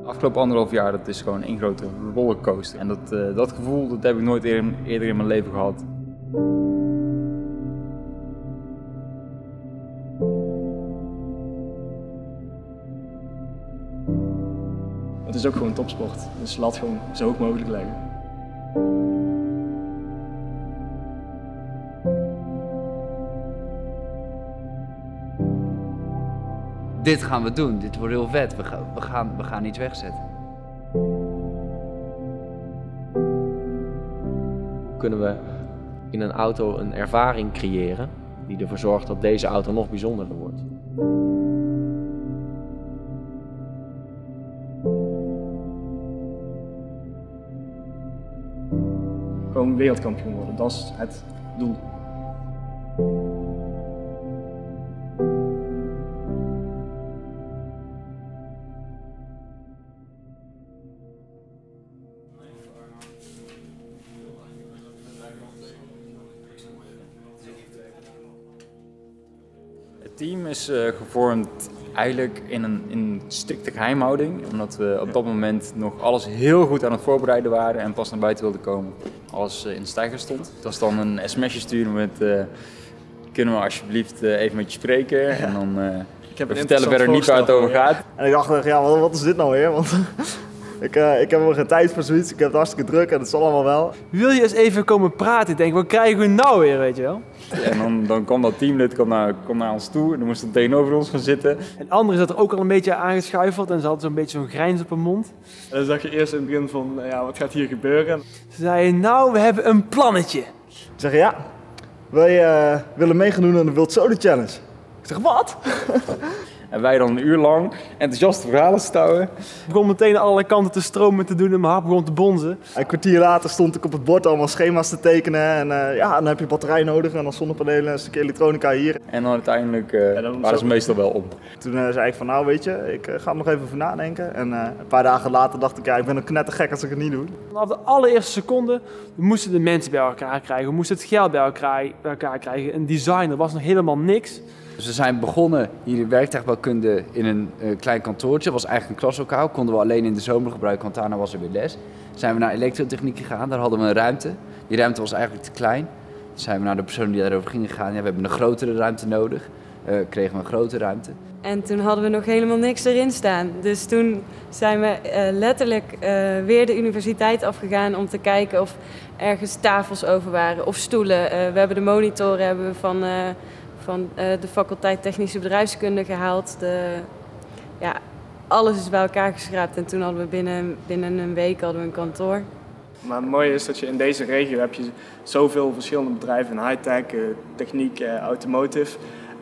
Afgelopen anderhalf jaar, dat is gewoon één grote rollercoaster. En dat gevoel dat heb ik nooit eerder in mijn leven gehad. Het is ook gewoon topsport, dus laat gewoon zo hoog mogelijk leggen. Dit gaan we doen, dit wordt heel vet, we gaan iets wegzetten. Hoe kunnen we in een auto een ervaring creëren die ervoor zorgt dat deze auto nog bijzonderder wordt? Gewoon wereldkampioen worden, dat is het doel. Het team is gevormd eigenlijk in strikte geheimhouding, omdat we op dat moment nog alles heel goed aan het voorbereiden waren en pas naar buiten wilden komen. Alles in de stijger stond. Het was dan een sms'je sturen met kunnen we alsjeblieft even met je spreken en dan we vertellen verder niet waar het over gaat. En ik dacht, ja, wat is dit nou weer? Want ik heb er geen tijd voor zoiets, ik heb het hartstikke druk en het zal allemaal wel. Wil je eens even komen praten? Ik denk, wat krijgen we nou weer, weet je wel? En dan kwam dat teamlid naar ons toe en dan moest hij tegenover ons gaan zitten. En André zat er ook al een beetje aangeschuifeld en ze had zo'n beetje zo'n grijns op haar mond. En dan zag je eerst in het begin van, ja, wat gaat hier gebeuren? Ze zei, nou, we hebben een plannetje. Ik zeg, ja, wij willen meegaan aan de World Soda Challenge. Ik zeg, wat? En wij dan een uur lang enthousiaste verhalen stouwen. Ik begon meteen aan alle kanten te stromen te doen en mijn hart begon te bonzen. Een kwartier later stond ik op het bord allemaal schema's te tekenen. En ja, dan heb je batterij nodig en dan zonnepanelen en een stukje elektronica hier. En dan uiteindelijk waren ze meestal wel op. Toen zei ik van, nou weet je, ik ga er nog even over nadenken. En een paar dagen later dacht ik, ja, ik ben ook knettergek als ik het niet doe. Vanaf de allereerste seconde we moesten de mensen bij elkaar krijgen, we moesten het geld bij elkaar krijgen. Een designer was nog helemaal niks. Dus we zijn begonnen hier in werktuigbouwkunde in een klein kantoortje. Dat was eigenlijk een klaslokaal, konden we alleen in de zomer gebruiken, want daarna was er weer les. Zijn we naar elektrotechniek gegaan, daar hadden we een ruimte. Die ruimte was eigenlijk te klein. Toen zijn we naar de persoon die daarover ging gegaan. Ja, we hebben een grotere ruimte nodig. Kregen we een grote ruimte. En toen hadden we nog helemaal niks erin staan. Dus toen zijn we letterlijk weer de universiteit afgegaan om te kijken of ergens tafels over waren of stoelen. We hebben de monitoren van de faculteit Technische Bedrijfskunde gehaald. Ja, alles is bij elkaar geschraapt en toen hadden we binnen een week een kantoor. Maar het mooie is dat je in deze regio heb je zoveel verschillende bedrijven in high-tech, techniek, automotive.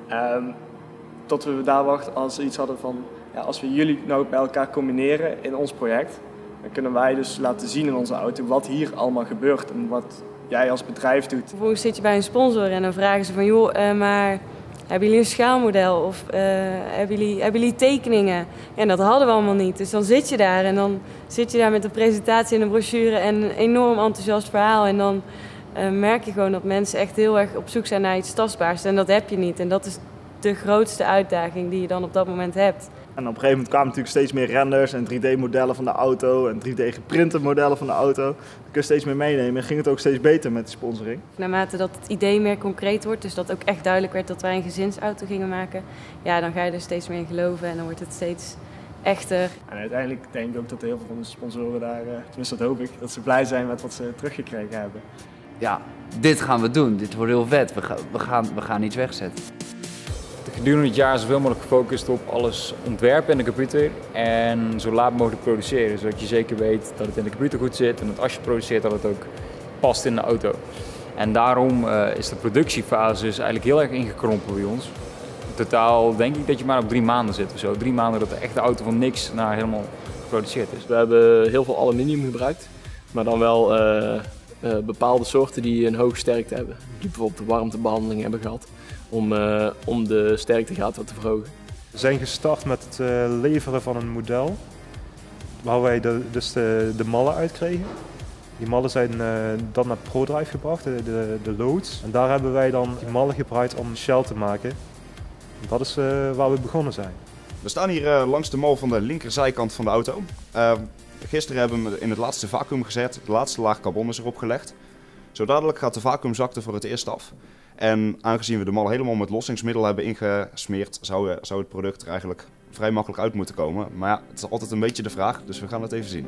Tot we daar wachten als we iets hadden van, ja, als we jullie nou bij elkaar combineren in ons project, dan kunnen wij dus laten zien in onze auto wat hier allemaal gebeurt en wat jij als bedrijf doet. Vervolgens zit je bij een sponsor en dan vragen ze van, joh, maar hebben jullie een schaalmodel of hebben jullie tekeningen? En dat hadden we allemaal niet. Dus dan zit je daar en dan zit je daar met een presentatie en een brochure en een enorm enthousiast verhaal. En dan merk je gewoon dat mensen echt heel erg op zoek zijn naar iets tastbaars. En dat heb je niet. En dat is de grootste uitdaging die je dan op dat moment hebt. En op een gegeven moment kwamen natuurlijk steeds meer renders en 3D-modellen van de auto en 3D-geprinte modellen van de auto. Dan kun je steeds meer meenemen en ging het ook steeds beter met de sponsoring. Naarmate dat het idee meer concreet wordt, dus dat ook echt duidelijk werd dat wij een gezinsauto gingen maken, ja, dan ga je er steeds meer in geloven en dan wordt het steeds echter. En uiteindelijk denk ik ook dat heel veel van de sponsoren daar, tenminste dat hoop ik, dat ze blij zijn met wat ze teruggekregen hebben. Ja, dit gaan we doen, dit wordt heel vet, we gaan iets wegzetten. Gedurende het jaar zoveel mogelijk gefocust op alles ontwerpen in de computer en zo laat mogelijk produceren. Zodat je zeker weet dat het in de computer goed zit en dat als je produceert dat het ook past in de auto. En daarom is de productiefase dus eigenlijk heel erg ingekrompen bij ons. In totaal denk ik dat je maar op 3 maanden zit of zo. 3 maanden dat de echte auto van niks naar helemaal geproduceerd is. We hebben heel veel aluminium gebruikt, maar dan wel bepaalde soorten die een hoge sterkte hebben. Die bijvoorbeeld de warmtebehandeling hebben gehad. Om de sterktegraad wat te verhogen. We zijn gestart met het leveren van een model waar wij dus de mallen uitkregen. Die mallen zijn dan naar ProDrive gebracht, de loads. En daar hebben wij dan die mallen gebruikt om shell te maken. Dat is waar we begonnen zijn. We staan hier langs de mal van de linkerzijkant van de auto. Gisteren hebben we in het laatste vacuüm gezet. De laatste laag carbon is erop gelegd. Zo dadelijk gaat de vacuümzakte voor het eerst af. En aangezien we de mal helemaal met lossingsmiddel hebben ingesmeerd, zou het product er eigenlijk vrij makkelijk uit moeten komen. Maar ja, het is altijd een beetje de vraag, dus we gaan het even zien.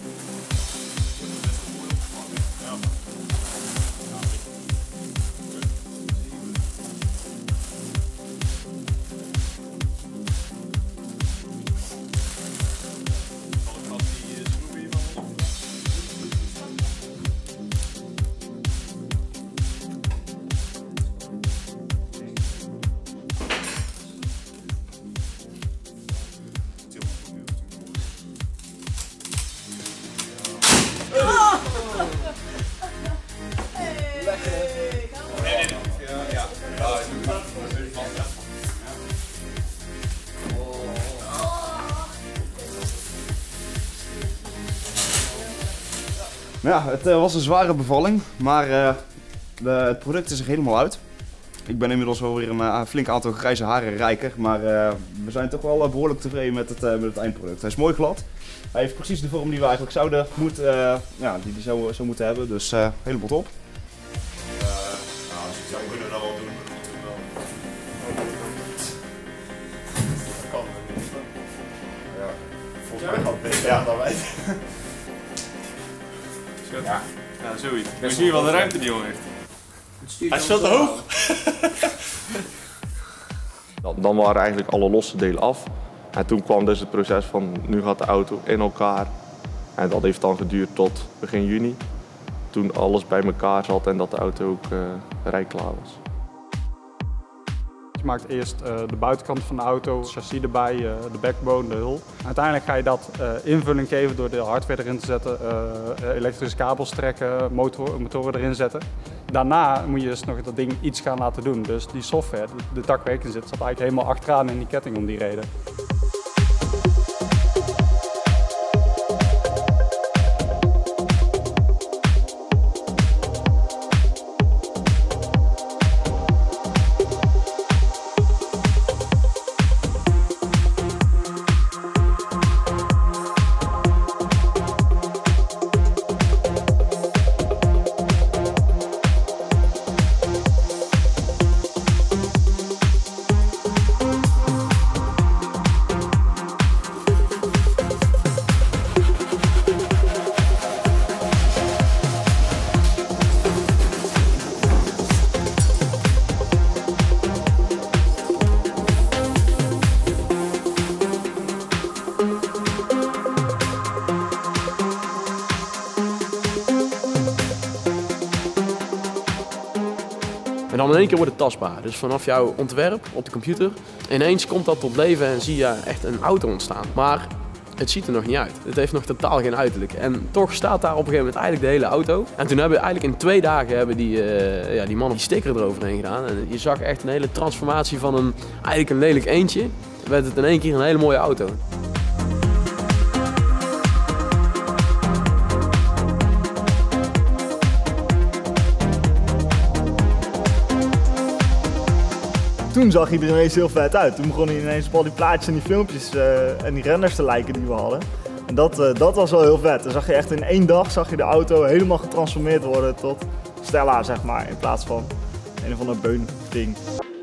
Ja, het was een zware bevalling, maar het product is er helemaal uit. Ik ben inmiddels wel weer een flink aantal grijze haren rijker, maar we zijn toch wel behoorlijk tevreden met het eindproduct. Hij is mooi glad. Hij heeft precies de vorm die we eigenlijk zouden zou moeten hebben, dus helemaal top. Als je het zou kunnen dan wel doen. Dat kan niet. Ja, volgens mij gaat het beter aan dan wij. Ja, zoiets. Dan zie je wel de ruimte die jongen heeft. Hij is veel te hoog. Dan waren eigenlijk alle losse delen af. En toen kwam dus het proces van nu gaat de auto in elkaar. En dat heeft dan geduurd tot begin juni. Toen alles bij elkaar zat en dat de auto ook rijklaar was. Je maakt eerst de buitenkant van de auto, het chassis erbij, de backbone, de hull. Uiteindelijk ga je dat invulling geven door de hardware erin te zetten, elektrische kabels trekken, motoren erin zetten. Daarna moet je dus nog dat ding iets gaan laten doen. Dus die software, de tak waar ik in zit, zat eigenlijk helemaal achteraan in die ketting om die reden. En dan in één keer wordt het tastbaar. Dus vanaf jouw ontwerp op de computer, ineens komt dat tot leven en zie je echt een auto ontstaan. Maar het ziet er nog niet uit. Het heeft nog totaal geen uiterlijk. En toch staat daar op een gegeven moment eigenlijk de hele auto. En toen hebben eigenlijk in 2 dagen die mannen die sticker eroverheen gedaan. En je zag echt een hele transformatie van eigenlijk een lelijk eendje. Werd het in één keer een hele mooie auto. Toen zag hij er ineens heel vet uit. Toen begon hij ineens op al die plaatjes en die filmpjes en die renders te lijken die we hadden. En dat was wel heel vet. Dan zag je echt in 1 dag de auto helemaal getransformeerd worden tot Stella, zeg maar, in plaats van een of ander beun-ding.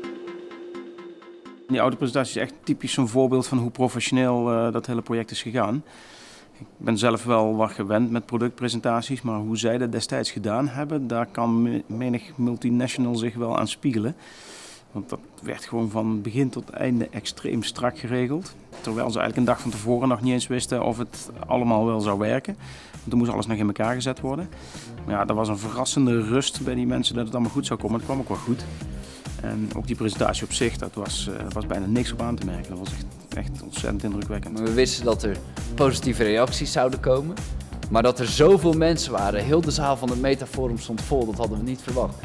Die autopresentatie is echt typisch zo'n voorbeeld van hoe professioneel dat hele project is gegaan. Ik ben zelf wel wat gewend met productpresentaties, maar hoe zij dat destijds gedaan hebben, daar kan menig multinational zich wel aan spiegelen. Want dat werd gewoon van begin tot einde extreem strak geregeld. Terwijl ze eigenlijk een dag van tevoren nog niet eens wisten of het allemaal wel zou werken. Want toen moest alles nog in elkaar gezet worden. Maar ja, er was een verrassende rust bij die mensen dat het allemaal goed zou komen. Het kwam ook wel goed. En ook die presentatie op zich, dat was bijna niks op aan te merken. Dat was echt ontzettend indrukwekkend. We wisten dat er positieve reacties zouden komen. Maar dat er zoveel mensen waren, heel de zaal van het Metaforum stond vol, dat hadden we niet verwacht.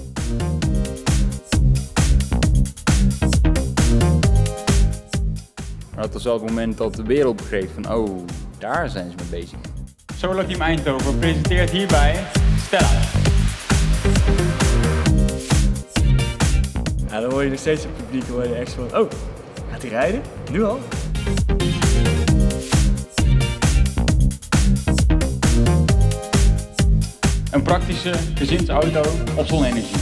Dat was wel het moment dat de wereld begreep van, oh, daar zijn ze mee bezig. Solar Team Eindhoven presenteert hierbij Stella. Ja, dan hoor je nog steeds het publiek, hoor je echt van, oh, Mag die rijden? Nu al? Een praktische gezinsauto op zonne-energie.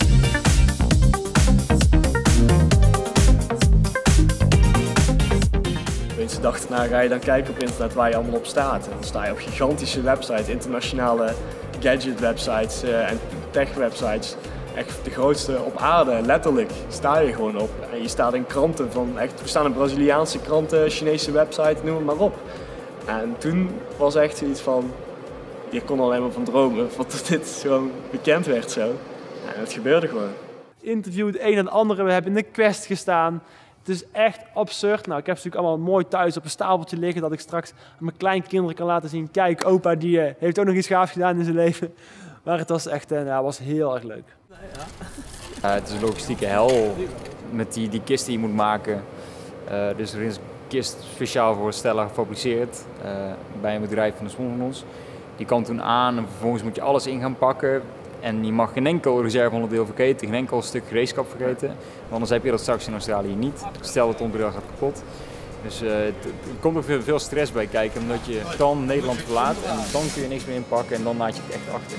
Mensen dachten, nou ga je dan kijken op internet waar je allemaal op staat. En dan sta je op gigantische websites, internationale gadget websites en tech websites. Echt de grootste op aarde, letterlijk, sta je gewoon op. En je staat in kranten van, echt, we staan in Braziliaanse kranten, Chinese websites, noem het maar op. En toen was echt zoiets van, je kon alleen maar van dromen, dat dit gewoon bekend werd zo. En het gebeurde gewoon. Interview het een en het andere, we hebben in de Quest gestaan. Het is echt absurd. Nou, ik heb ze natuurlijk allemaal mooi thuis op een stapeltje liggen, dat ik straks aan mijn kleinkinderen kan laten zien. Kijk, opa die heeft ook nog iets gaafs gedaan in zijn leven. Maar het was echt was heel erg leuk. Het is een logistieke hel met die kist die je moet maken. Dus er is een kist speciaal voor Stella gefabriceerd bij een bedrijf van de sponsor van ons. Die kan toen aan en vervolgens moet je alles in gaan pakken. En je mag geen enkel reserveonderdeel vergeten, geen enkel stuk gereedschap vergeten. Want anders heb je dat straks in Australië niet. Stel dat het onderdeel gaat kapot. Dus er komt er veel stress bij kijken, omdat je dan Nederland verlaat en dan kun je niks meer inpakken en dan laat je het echt achter.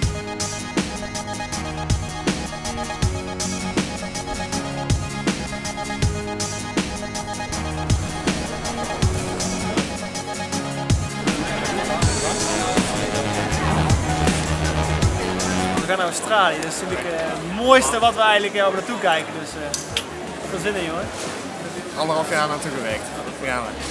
We gaan naar Australië, dat is natuurlijk het mooiste wat we eigenlijk op naartoe kijken. Dus veel zin in, hoor. 1,5 jaar naartoe gewerkt. Dat gaan we.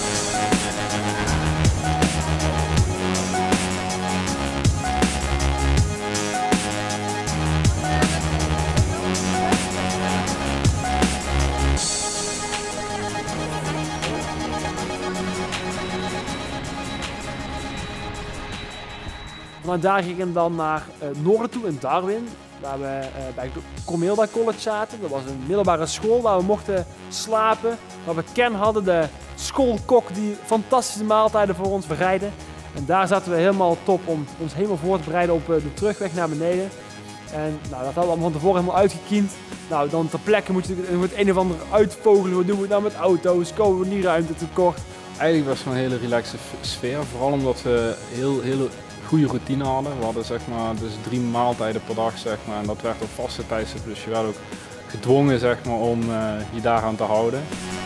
Vanuit daar ging ik dan naar noorden toe, in Darwin, waar we bij Comilda College zaten. Dat was een middelbare school waar we mochten slapen, waar we Ken hadden, de schoolkok die fantastische maaltijden voor ons bereidde. En daar zaten we helemaal top om ons helemaal voor te bereiden op de terugweg naar beneden. En nou, dat hadden we allemaal van tevoren helemaal uitgekiend. Nou, dan ter plekke moet je het een of ander uitvogelen. Wat doen we nou met auto's? Komen we die ruimte tekort? Eigenlijk was het een hele relaxe sfeer, vooral omdat we hele goede routine hadden. We hadden zeg maar dus 3 maaltijden per dag zeg maar, en dat werd op vaste tijdstip, dus je werd ook gedwongen zeg maar, om je daaraan te houden.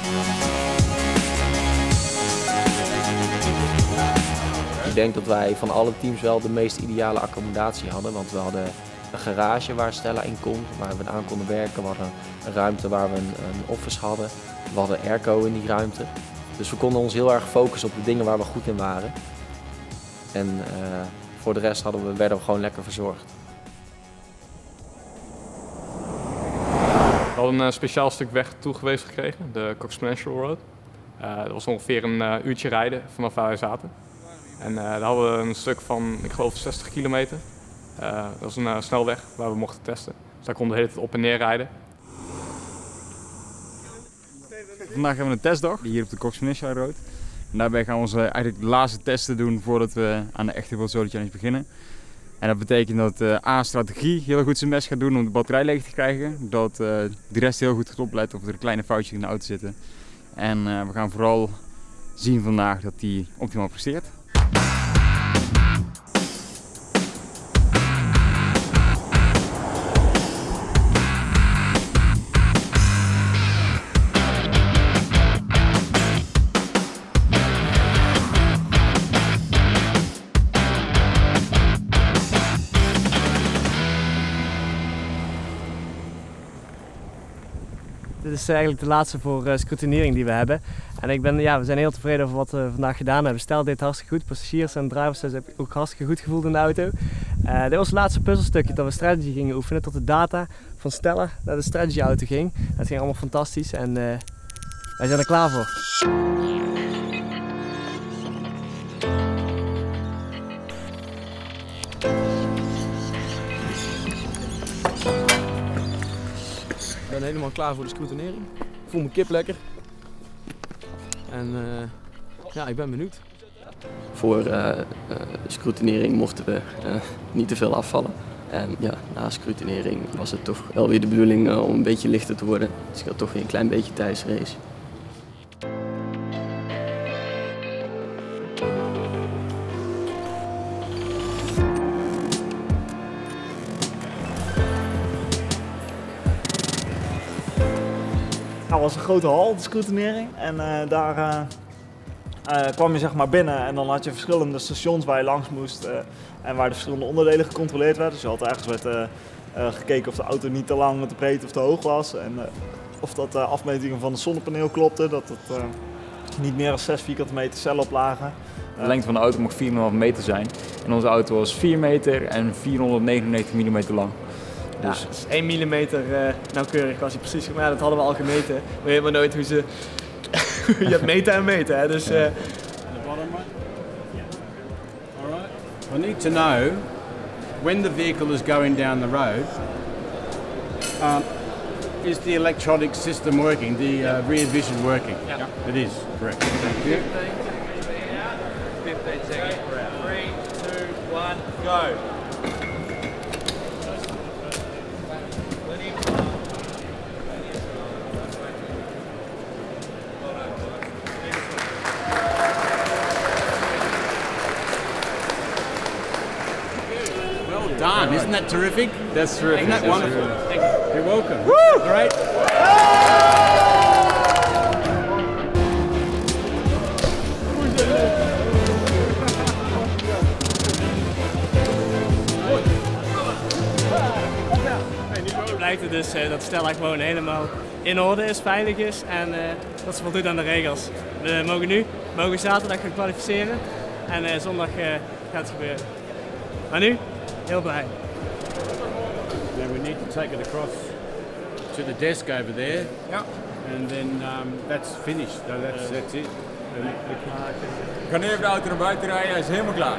Ik denk dat wij van alle teams wel de meest ideale accommodatie hadden, want we hadden een garage waar Stella in kon, waar we aan konden werken. We hadden een ruimte waar we een office hadden. We hadden airco in die ruimte. Dus we konden ons heel erg focussen op de dingen waar we goed in waren. En voor de rest werden we gewoon lekker verzorgd. We hadden een speciaal stuk weg toegewezen gekregen, de Coxponential Road. Dat was ongeveer een uurtje rijden vanaf waar wij zaten. En daar hadden we een stuk van, ik geloof, 60 kilometer. Dat was een snelweg waar we mochten testen. Dus daar konden we de hele tijd op en neer rijden. Vandaag hebben we een testdag hier op de Coxponential Road. En daarbij gaan we onze eigenlijk de laatste testen doen voordat we aan de echte World Solar Challenge beginnen. En dat betekent dat A-strategie heel goed zijn best gaat doen om de batterij leeg te krijgen. Dat de rest heel goed gaat opletten of er kleine foutjes in de auto zitten. En we gaan vooral zien vandaag dat die optimaal presteert. Dit is eigenlijk de laatste voor scrutinering die we hebben. En we zijn heel tevreden over wat we vandaag gedaan hebben. Stel deed hartstikke goed, passagiers en drivers hebben ook hartstikke goed gevoeld in de auto. Dit was het laatste puzzelstukje dat we strategy gingen oefenen, tot de data van Stella naar de strategy auto ging. Dat ging allemaal fantastisch en wij zijn er klaar voor. Ik ben helemaal klaar voor de scrutinering. Ik voel mijn kip lekker. En ja, ik ben benieuwd. Voor de scrutinering mochten we niet te veel afvallen. En ja, na scrutinering was het toch wel weer de bedoeling om een beetje lichter te worden. Dus ik had toch weer een klein beetje tijdensrace. was een grote hal, de scrutinering. En daar kwam je zeg maar binnen en dan had je verschillende stations waar je langs moest. En waar de verschillende onderdelen gecontroleerd werden. Dus je had ergens werd gekeken of de auto niet te lang, te breed of te hoog was. En of dat de afmetingen van het zonnepaneel klopten. Dat het niet meer dan 6 vierkante meter cellen lagen. De lengte van de auto mocht 4,5 meter zijn. En onze auto was 4 meter en 499 mm lang. Dus ja, 1 mm nauwkeurig was hij precies. Maar ja, dat hadden we al gemeten. We weten maar nooit hoe ze... je hebt meten en meten, hè. Dus... Alright. We need to know when the vehicle is going down the road, is the electronic system working, the rear vision working? Yeah. It is, correct. Thank you. 15 seconds. 3, 2, 1, go. Done. Isn't that terrific? That's terrific. Isn't that wonderful? Thank you. You're welcome. Woo! Great. Nu blijkt het dus dat Stella gewoon helemaal in orde is, veilig is en dat ze voldoet aan de regels. We mogen zaterdag gaan kwalificeren en zondag gaat het gebeuren. Maar nu, heel blij. Now we need to take it across to the desk over there. Yeah. And then that's finished. So that's it. Ik ga nu even de auto naar buiten rijden, hij is helemaal klaar.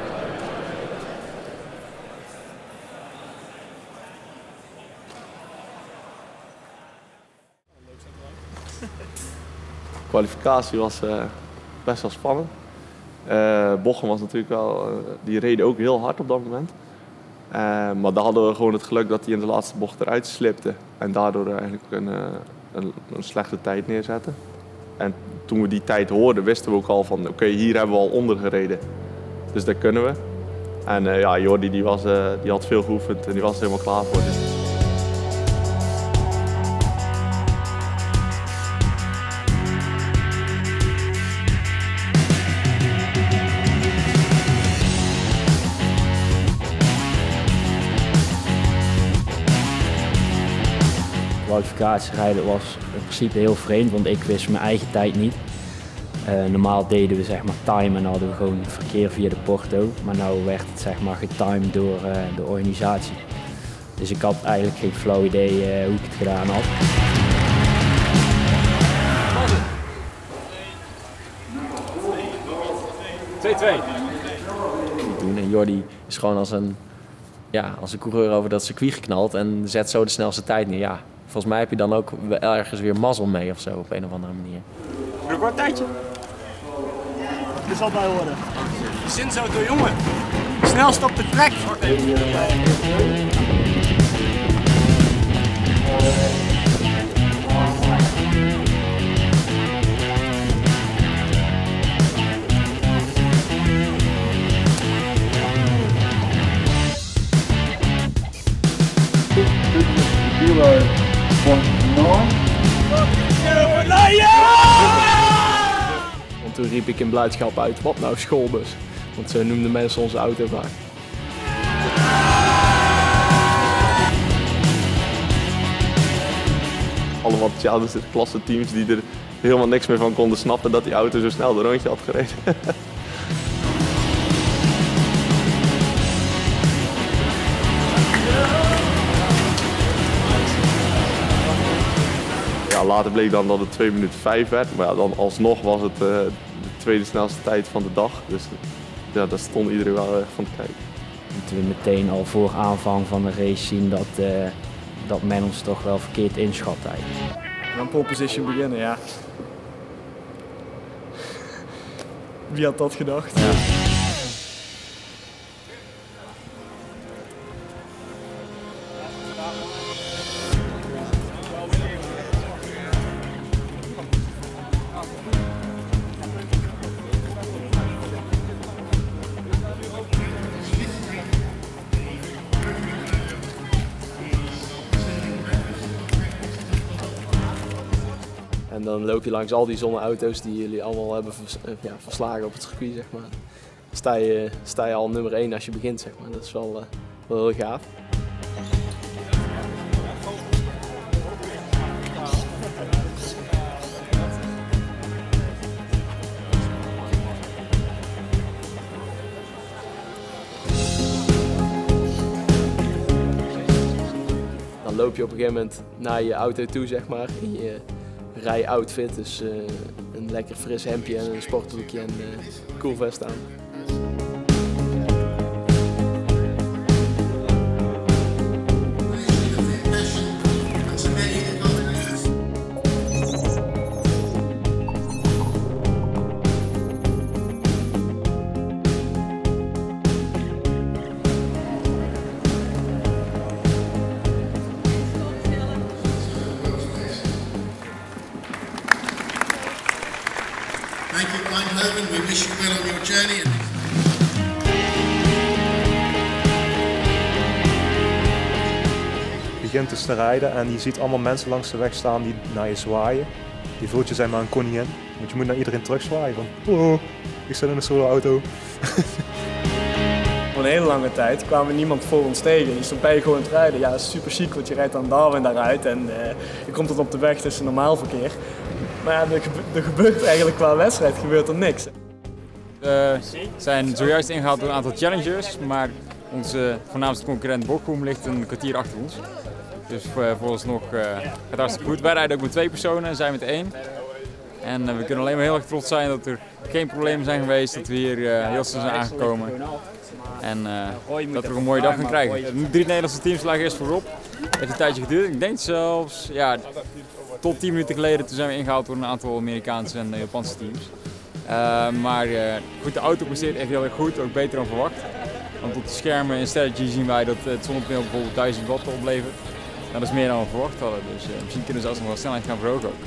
De kwalificatie was best wel spannend. Bochum was natuurlijk wel, die reden ook heel hard op dat moment. Maar daar hadden we gewoon het geluk dat hij in de laatste bocht eruit slipte. En daardoor eigenlijk een slechte tijd neerzetten. En toen we die tijd hoorden, wisten we ook al van oké, hier hebben we al onder gereden. Dus dat kunnen we. En ja, Jordi die had veel geoefend en die was er helemaal klaar voor. Dus. Kwalificatierijden was in principe heel vreemd, want ik wist mijn eigen tijd niet. Normaal deden we zeg maar time en hadden we gewoon verkeer via de porto, maar nu werd het zeg maar getimed door de organisatie. Dus ik had eigenlijk geen flauw idee hoe ik het gedaan had. En Jordi is gewoon als een coureur over dat circuit geknald en zet zo de snelste tijd neer. Ja, volgens mij heb je dan ook ergens weer mazzel mee of zo op een of andere manier. Nog wat tijdje. Je zal bij horen. Zinsauto, jongen. Snelst op de trek. Want toen riep ik in blijdschap uit, wat nou schoolbus? Want zo noemden mensen onze auto vaak. Allemaal dezelfde klasse teams die er helemaal niks meer van konden snappen dat die auto zo snel de rondje had gereden. Ja, later bleek dan dat het 2 minuten 5 werd, maar ja, dan alsnog was het de tweede snelste tijd van de dag. Dus ja, daar stond iedereen wel erg van te kijken. Moeten we meteen al voor aanvang van de race zien dat men ons toch wel verkeerd inschat eigenlijk. Aan pole position beginnen, ja. Wie had dat gedacht? Ja. En dan loop je langs al die zonneauto's die jullie allemaal hebben verslagen op het circuit, zeg maar. Sta je al nummer 1 als je begint, zeg maar. Dat is wel heel gaaf. Dan loop je op een gegeven moment naar je auto toe, zeg maar, in je rij-outfit. Dus een lekker fris hemdje en een sportbroekje en een koelvest aan. Thank you, Eindhoven. We wish you well on your journey. Je begint dus te rijden en je ziet allemaal mensen langs de weg staan die naar je zwaaien. Je voelt je zeg maar een koningin, want je moet naar iedereen terug zwaaien van oh, ik zit in een solo auto. Voor een hele lange tijd kwam er niemand voor ons tegen, dus dan ben je gewoon aan het rijden. Ja, dat is super chic, want je rijdt dan Darwin daaruit en je komt dan op de weg tussen normaal verkeer. Maar ja, er gebeurt eigenlijk qua wedstrijd gebeurt er niks. We zijn zojuist ingehaald door een aantal challengers, maar onze voornaamste concurrent Bochum ligt een kwartier achter ons. Dus vooralsnog gaat het hartstikke goed. Wij rijden ook met 2 personen en zijn met 1. En we kunnen alleen maar heel erg trots zijn dat er geen problemen zijn geweest, dat we hier heel snel zijn aangekomen. En dat we een mooie dag gaan krijgen. 3 Nederlandse teams lagen eerst voorop. Het heeft een tijdje geduurd. Ik denk zelfs tot 10 minuten geleden toen zijn we ingehaald door een aantal Amerikaanse en Japanse teams. Maar goed, de auto presteert echt heel erg goed, ook beter dan verwacht. Want op de schermen in Strategy zien wij dat het zonnepaneel bijvoorbeeld 1000 watt oplevert. Nou, dat is meer dan we verwacht hadden, dus misschien kunnen we zelfs nog wel snelheid gaan verhogen ook.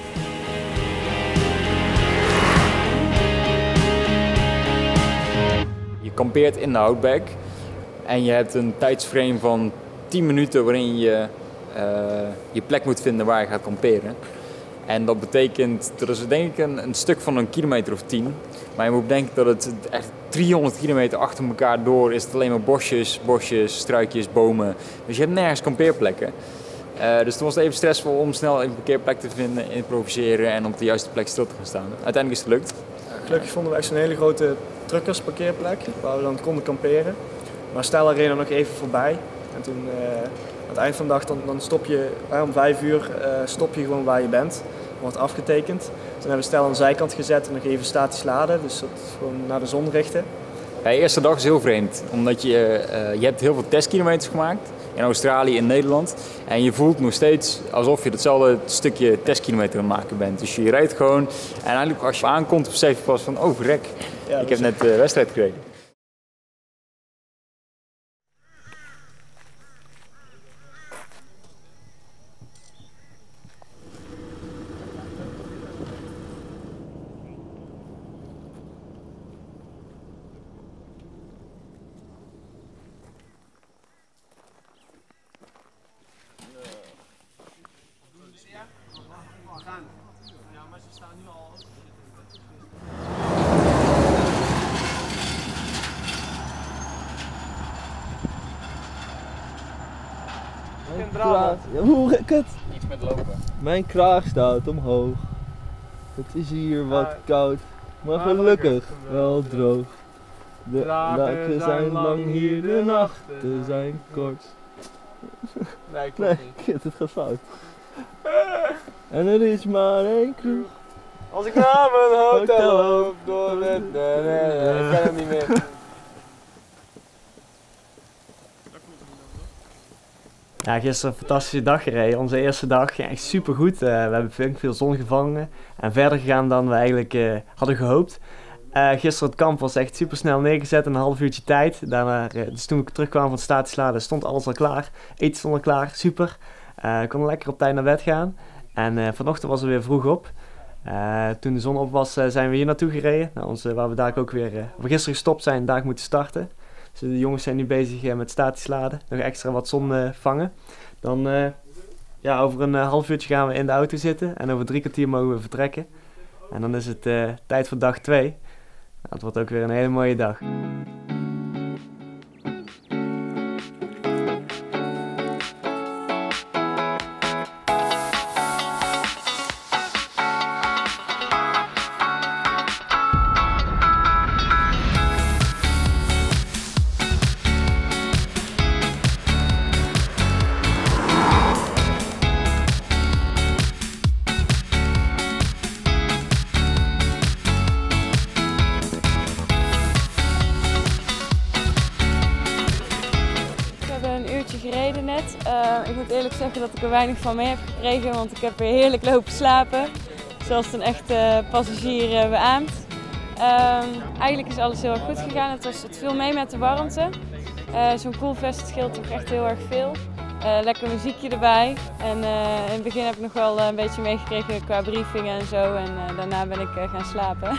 Je kampeert in de Outback en je hebt een tijdsframe van 10 minuten waarin je je plek moet vinden waar je gaat kamperen. En dat betekent, dat is denk ik een stuk van een kilometer of 10. Maar je moet bedenken dat het echt 300 kilometer achter elkaar door is. Het alleen maar bosjes, struikjes, bomen. Dus je hebt nergens kampeerplekken. Dus toen was het even stressvol om snel een parkeerplek te vinden, improviseren en op de juiste plek stil te gaan staan. Uiteindelijk is het gelukt. Gelukkig vonden we echt zo'n hele grote truckersparkeerplek waar we dan konden kamperen. Maar Stella reed er nog even voorbij. En toen aan het eind van de dag dan stop je om 5 uur stop je gewoon waar je bent. Wordt afgetekend. Toen hebben we Stella aan de zijkant gezet en nog even statisch laden. Dus dat gewoon naar de zon richten. Ja, de eerste dag is heel vreemd. Omdat je hebt heel veel testkilometers gemaakt. In Australië en Nederland. En je voelt nog steeds alsof je hetzelfde stukje testkilometer aan het maken bent. Dus je rijdt gewoon. En eigenlijk als je aankomt besef je pas van oh verrek. Ja, ik heb net de wedstrijd gereden. Hoe kut? Iets met lopen. Mijn kraag staat omhoog. Het is hier wat koud, maar gelukkig wel droog. De dagen zijn lang hier, de nachten zijn kort. Nee, kut, het gaat fout. En er is maar één kroeg. Als ik naar mijn hotel loop door het... Nee, ik ken hem niet meer. Ja, gisteren een fantastische dag gereden. Onze eerste dag ging echt super goed. We hebben flink veel zon gevangen en verder gegaan dan we eigenlijk hadden gehoopt. Gisteren het kamp was echt super snel neergezet in een half uurtje tijd. Daarna, dus toen we terugkwamen van het statisch laden stond alles al klaar. Eten stond al klaar, super. We konden lekker op tijd naar bed gaan. En vanochtend was er weer vroeg op. Toen de zon op was zijn we hier naartoe gereden. Naar waar we daar ook weer we gisteren gestopt zijn en daar moeten starten. Dus de jongens zijn nu bezig met statisch laden. Nog extra wat zon vangen. Dan ja, over een half uurtje gaan we in de auto zitten en over 3 kwartier mogen we vertrekken. En dan is het tijd voor dag 2. Nou, het wordt ook weer een hele mooie dag. Gereden net. Ik moet eerlijk zeggen dat ik er weinig van mee heb gekregen, want ik heb weer heerlijk lopen slapen. Zoals een echte passagier beaamt. Eigenlijk is alles heel erg goed gegaan. Het viel mee met de warmte. Zo'n koelvest scheelt toch echt heel erg veel. Lekker muziekje erbij. En in het begin heb ik nog wel een beetje meegekregen qua briefingen en zo. En daarna ben ik gaan slapen.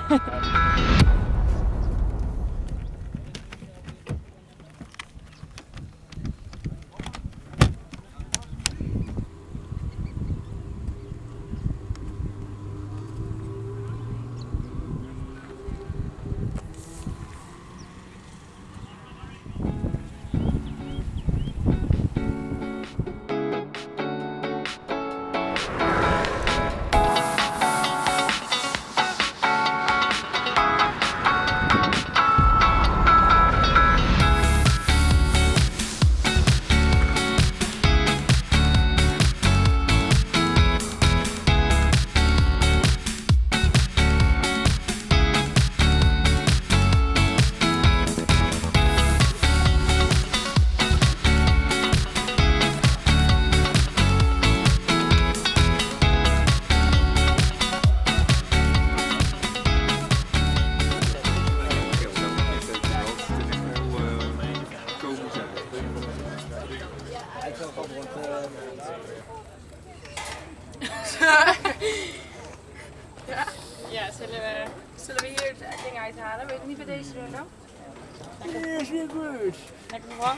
Ja, zullen we hier het ding uithalen? Wil je het niet bij deze doen dan? Lekker. Is weer goed. Lekker verwarmd.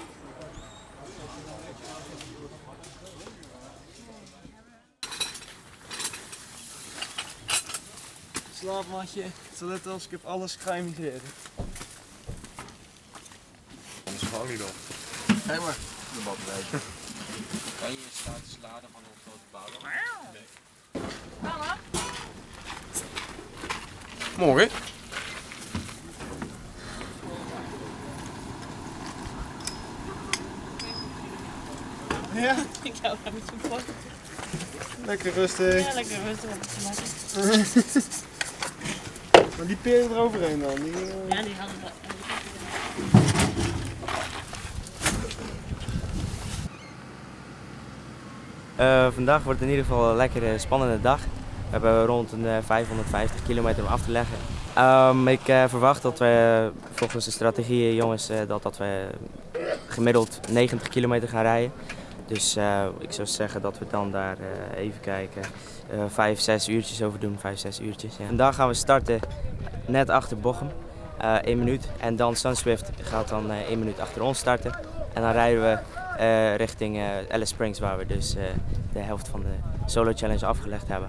Slaapmatje, toilettas, ik heb alles geïmigreerd. Anders gewoon niet op. Hé maar, de batterij. Kan je status laden van een grote bouw? Nee. Mama? Morgen. Ja? Ik hou daar met zo'n pot. Lekker rustig. Ja, lekker rustig op te maken. Maar die peren eroverheen dan? Die, Ja, die hadden we. Vandaag wordt in ieder geval een lekkere spannende dag. We hebben rond een 550 kilometer om af te leggen. Ik verwacht dat we volgens de strategie, jongens, dat we gemiddeld 90 kilometer gaan rijden. Dus ik zou zeggen dat we dan daar even kijken, 5-6 uurtjes over doen, 5-6 uurtjes. Ja. Vandaag gaan we starten net achter Bochum, 1 minuut. En dan Sunswift gaat dan 1 minuut achter ons starten. En dan rijden we richting Alice Springs, waar we dus de helft van de Solo Challenge afgelegd hebben.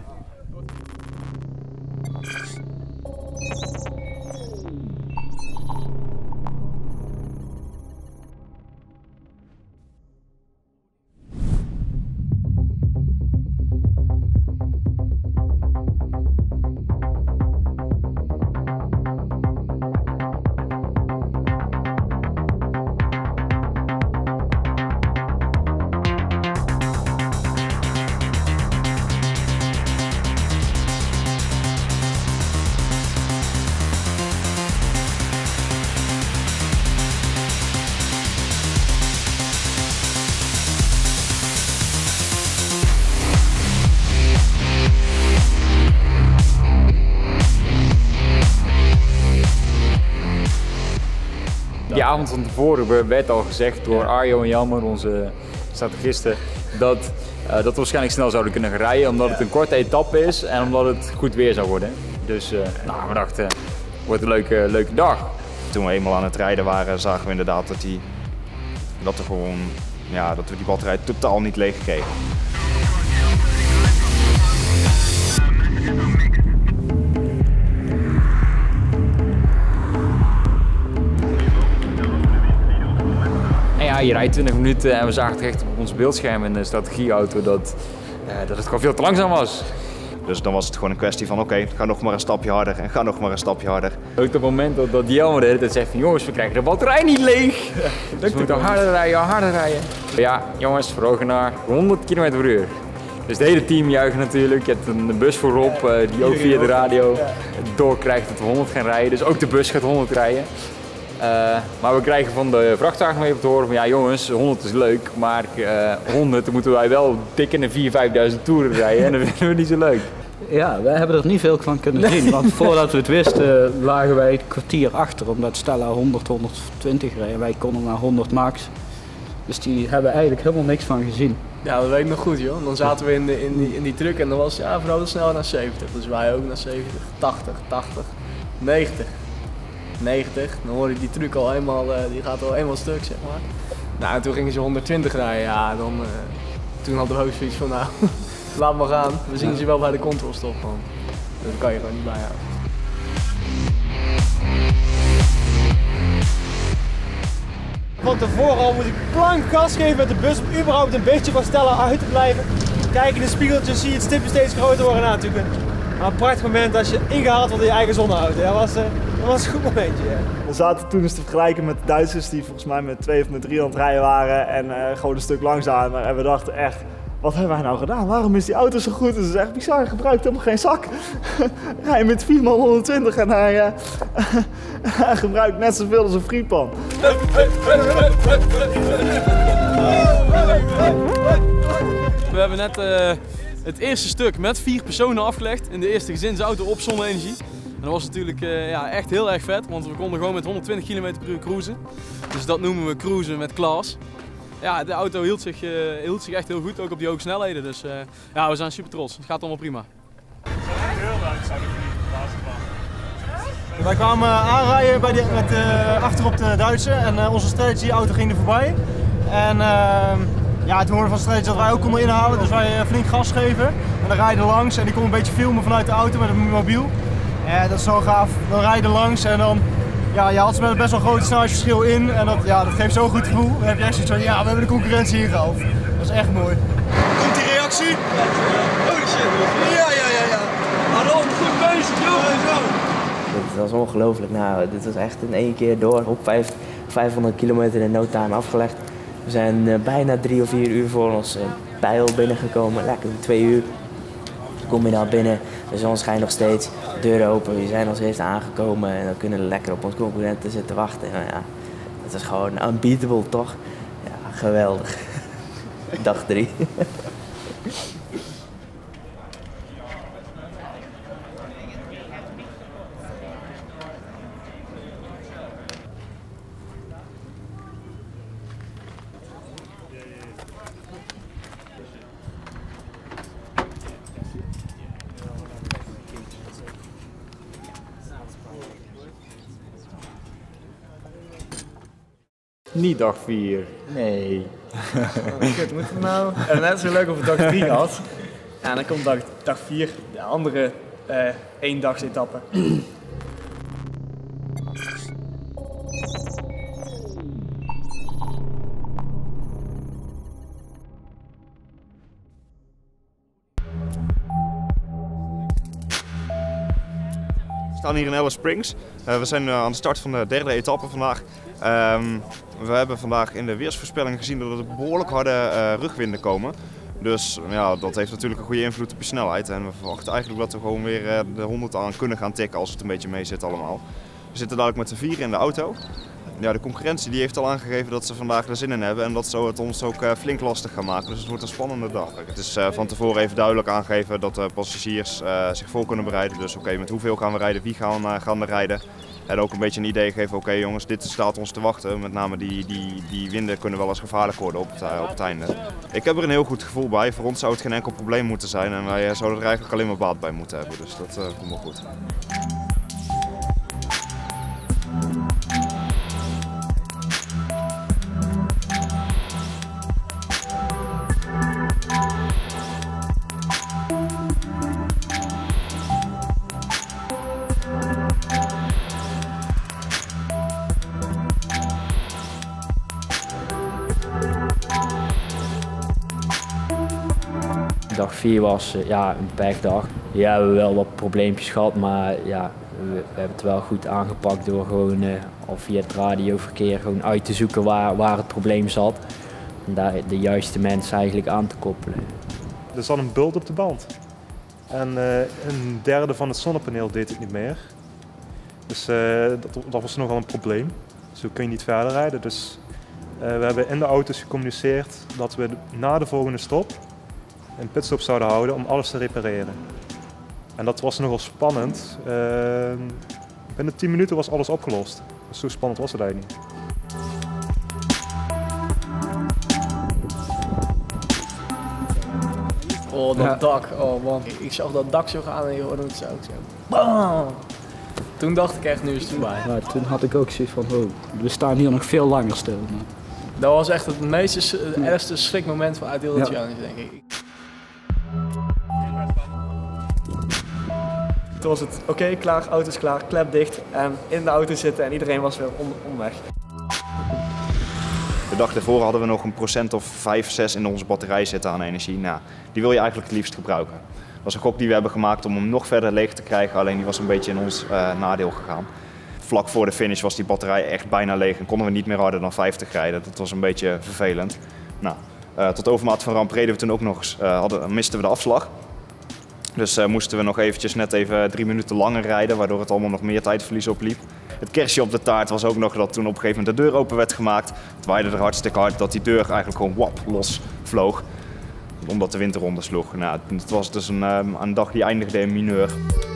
Die avond van tevoren werd al gezegd door Arjo en Jelmer, onze strategisten, dat we waarschijnlijk snel zouden kunnen gaan rijden, omdat het een korte etappe is en omdat het goed weer zou worden. Dus we dachten, het wordt een leuke dag. Toen we eenmaal aan het rijden waren, zagen we inderdaad dat we die batterij totaal niet leeg kregen. ja, je rijdt 20 minuten en we zagen terecht op ons beeldscherm in de strategieauto dat het gewoon veel te langzaam was. Dus dan was het gewoon een kwestie van oké, ga nog maar een stapje harder en ga nog maar een stapje harder. Ook op het moment dat Jelmer de hele tijd zegt van jongens, we krijgen de batterij niet leeg. Dus we moeten harder rijden. Ja, jongens, verhogen naar 100 km/h. Dus het hele team juicht natuurlijk. Je hebt een bus voorop die ook via de radio doorkrijgt dat we 100 gaan rijden. Dus ook de bus gaat 100 rijden. Maar we krijgen van de vrachtwagen mee op te horen van ja jongens, 100 is leuk, maar 100 dan moeten wij wel dik in de 4.000, 5.000 toeren rijden en dat vinden we niet zo leuk. Ja, wij hebben er niet veel van kunnen zien, want voordat we het wisten lagen wij het kwartier achter, omdat Stella 100, 120 reed en wij konden naar 100 max. Dus die hebben eigenlijk helemaal niks van gezien. Ja, dat weet ik nog goed joh. Dan zaten we in die truck en dan was ja vooral snel naar 70. Dus wij ook naar 70, 80, 90. 90, dan hoorde ik die truck al eenmaal, die gaat al eenmaal stuk zeg maar. Nou en toen gingen ze 120 rijden, ja toen had de hoofd zoiets van nou, laat maar gaan. We zien ze wel bij de controlstop gewoon. Dat kan je gewoon niet bijhouden. Van tevoren al moet ik plank gas geven met de bus om überhaupt een beetje van Stella uit te blijven. Kijk in de spiegeltjes, zie je het stipje steeds groter worden. Nou, natuurlijk een prachtig moment als je ingehaald wordt in je eigen zonneauto. Dat was een goed momentje. Ja. We zaten toen eens te vergelijken met de Duitsers die volgens mij met 2 of met 3 aan het rijden waren en gewoon een stuk langzamer. En we dachten echt, wat hebben wij nou gedaan? Waarom is die auto zo goed? Het is echt bizar, hij gebruikt helemaal geen zak. Hij met 4 x 120 en hij gebruikt net zoveel als een frietpan. We hebben net het eerste stuk met 4 personen afgelegd in de eerste gezinsauto op zonne-energie. En dat was natuurlijk ja, echt heel erg vet, want we konden gewoon met 120 km/h cruisen. Dus dat noemen we cruisen met Klaas. Ja, de auto hield zich echt heel goed, ook op die hoge snelheden. Dus ja, we zijn super trots. Het gaat allemaal prima. Wij kwamen aanrijden achterop de Duitse en onze strategy-auto ging er voorbij. En ja, toen hoorden van strategy dat wij ook konden inhalen, dus wij flink gas geven. En dan rijden langs en die kon een beetje filmen vanuit de auto met een mobiel. Dat is zo gaaf. Dan rijden langs en dan, ja, je had best wel een groot snelheidsverschil in. En dat geeft zo'n goed gevoel. Dan heb je echt zoiets van, ja, we hebben de concurrentie ingehaald. Dat is echt mooi. Komt die reactie? Holy shit. Ja. Arnold, goed bezig, joh. Het was ongelooflijk. Nou, dit was echt in 1 keer door op 500 kilometer in no time afgelegd. We zijn bijna 3 of 4 uur voor ons pijl binnengekomen. Lekker 2 uur. Dan kom je daar binnen, de zon schijnt nog steeds, deuren open. We zijn als eerste aangekomen en dan kunnen we lekker op onze concurrenten zitten wachten. Nou ja, dat is gewoon unbeatable toch? Ja, geweldig. Dag 3. Niet dag 4. Nee. Kut, moet het nou? En net zo leuk of het dag 3 had. En dan komt dag 4, de andere eendagsetappe. We staan hier in Alice Springs. We zijn aan de start van de 3e etappe vandaag. We hebben vandaag in de weersvoorspelling gezien dat er behoorlijk harde rugwinden komen. Dus ja, dat heeft natuurlijk een goede invloed op je snelheid. En we verwachten eigenlijk dat we gewoon weer de 100 aan kunnen gaan tikken als het een beetje mee zit allemaal. We zitten dadelijk met z'n 4 in de auto. Ja, de concurrentie die heeft al aangegeven dat ze vandaag er zin in hebben en dat zou het ons ook flink lastig gaan maken. Dus het wordt een spannende dag. Het is van tevoren even duidelijk aangegeven dat de passagiers zich voor kunnen bereiden. Dus oké, met hoeveel gaan we rijden, wie gaan er rijden. En ook een beetje een idee geven, oké jongens, dit staat ons te wachten. Met name die winden kunnen wel eens gevaarlijk worden op het einde. Ik heb er een heel goed gevoel bij. Voor ons zou het geen enkel probleem moeten zijn en wij zouden er eigenlijk alleen maar baat bij moeten hebben. Dus dat komt wel goed. Dag 4 was ja, een pechdag. Ja, we hebben wel wat probleempjes gehad, maar ja, we hebben het wel goed aangepakt door gewoon al via het radioverkeer gewoon uit te zoeken waar het probleem zat. En daar de juiste mensen eigenlijk aan te koppelen. Er zat een bult op de band. En een derde van het zonnepaneel deed het niet meer. Dus dat was nogal een probleem. Zo kun je niet verder rijden. Dus we hebben in de auto's gecommuniceerd dat we na de volgende stop een pitstop zouden houden om alles te repareren. En dat was nogal spannend. Binnen 10 minuten was alles opgelost. Dus zo spannend was het eigenlijk niet. Oh, dat dak. Oh man. Ik zag dat dak zo gaan en je hoorde het zo. Bam! Toen dacht ik echt, nu is het voorbij. Ja, toen had ik ook zoiets van, oh, we staan hier nog veel langer stil. Dat was echt het ergste schrikmoment vanuit heel de challenge, denk ik. Toen was het oké, klaar, auto is klaar, klep dicht en in de auto zitten en iedereen was weer onderweg. De dag daarvoor hadden we nog een procent of 5, 6 in onze batterij zitten aan energie. Nou, die wil je eigenlijk het liefst gebruiken. Dat was een gok die we hebben gemaakt om hem nog verder leeg te krijgen, alleen die was een beetje in ons nadeel gegaan. Vlak voor de finish was die batterij echt bijna leeg en konden we niet meer harder dan 50 rijden. Dat was een beetje vervelend. Nou, tot overmaat van ramp reden we toen ook nog eens, misten we de afslag. Dus moesten we nog eventjes net even 3 minuten langer rijden, waardoor het allemaal nog meer tijdverlies opliep. Het kerstje op de taart was ook nog dat toen op een gegeven moment de deur open werd gemaakt. Het waaide er hartstikke hard dat die deur eigenlijk gewoon wap los vloog. Omdat de wind eronder sloeg. Nou, het was dus een dag die eindigde in mineur.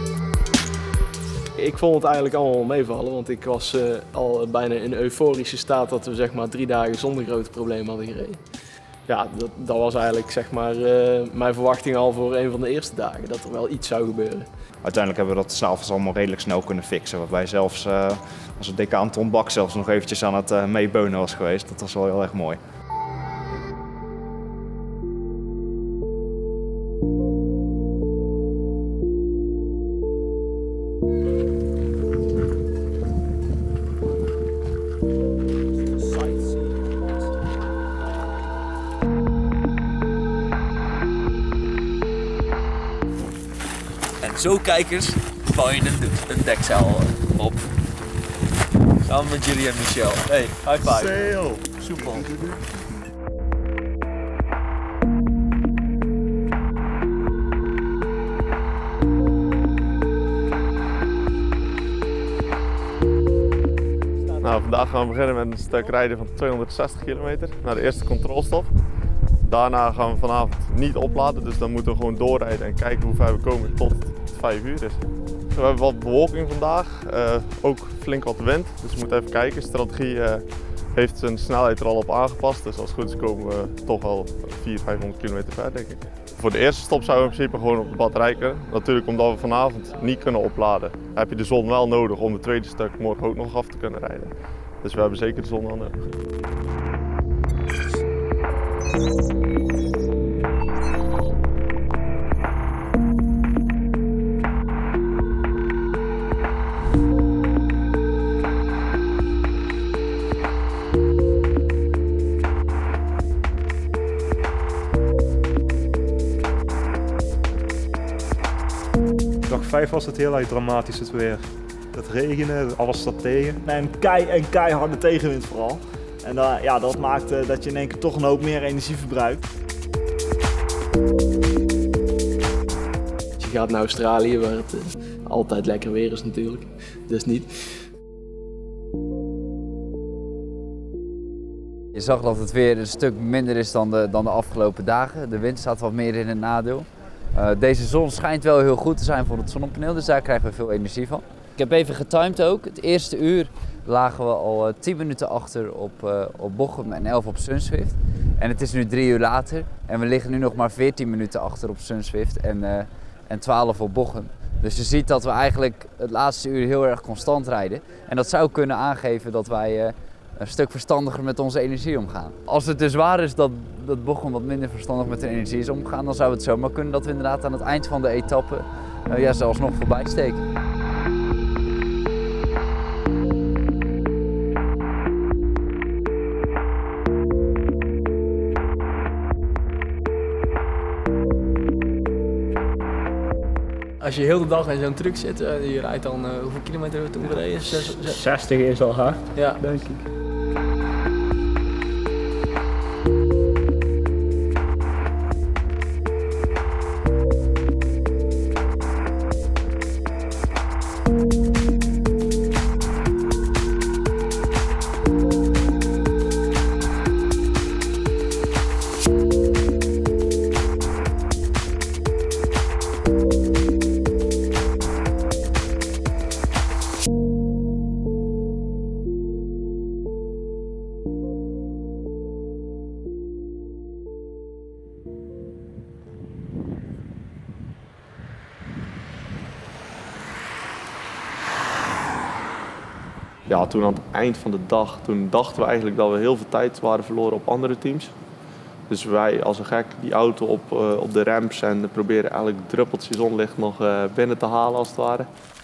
Ik vond het eigenlijk allemaal meevallen, want ik was al bijna in euforische staat dat we zeg maar 3 dagen zonder grote problemen hadden gereden. Ja, dat was eigenlijk zeg maar mijn verwachting al voor een van de eerste dagen, dat er wel iets zou gebeuren. Uiteindelijk hebben we dat 's avonds allemaal redelijk snel kunnen fixen. Waarbij zelfs onze decaan Ton Bak zelfs nog eventjes aan het meebeunen was geweest. Dat was wel heel erg mooi. Zo kijkers, bouw je een dekzeil op. Samen met Jerry en Michel. Hey, high five. Sail. Soepel. Nou, vandaag gaan we beginnen met een stuk rijden van 260 kilometer naar de eerste controlestop. Daarna gaan we vanavond niet opladen, dus dan moeten we gewoon doorrijden en kijken hoe ver we komen tot het 5 uur is. We hebben wat bewolking vandaag, ook flink wat wind, dus we moeten even kijken. De strategie heeft zijn snelheid er al op aangepast, dus als het goed is komen we toch wel 400-500 kilometer ver, denk ik. Voor de eerste stop zouden we in principe gewoon op de batterij kunnen. Natuurlijk omdat we vanavond niet kunnen opladen, heb je de zon wel nodig om het tweede stuk morgen ook nog af te kunnen rijden. Dus we hebben zeker de zon wel nodig. Dag 5 was het heel erg dramatisch het weer. Het regenen, alles zat tegen. En keiharde tegenwind vooral. En ja, dat maakt dat je in één keer toch een hoop meer energie verbruikt. Je gaat naar Australië waar het altijd lekker weer is natuurlijk, dus niet. Je zag dat het weer een stuk minder is dan de afgelopen dagen. De wind staat wat meer in het nadeel. Deze zon schijnt wel heel goed te zijn voor het zonnepaneel, dus daar krijgen we veel energie van. Ik heb even getimed ook. Het eerste uur lagen we al 10 minuten achter op Bochum en 11 op Sunswift. En het is nu 3 uur later en we liggen nu nog maar 14 minuten achter op Sunswift en 12 op Bochum. Dus je ziet dat we eigenlijk het laatste uur heel erg constant rijden. En dat zou kunnen aangeven dat wij een stuk verstandiger met onze energie omgaan. Als het dus waar is dat Bochum wat minder verstandig met de energie is omgegaan, dan zou het zomaar kunnen dat we inderdaad aan het eind van de etappe zelfs nog voorbij steken. als je heel de dag in zo'n truck zit, je rijdt dan, hoeveel kilometer hebben we toen gereden? 60 is al hard, ja. Denk ik. Ja, toen aan het eind van de dag, toen dachten we eigenlijk dat we heel veel tijd waren verloren op andere teams. Dus wij als een gek die auto op de ramps en proberen eigenlijk druppeltjes zonlicht nog binnen te halen als het ware.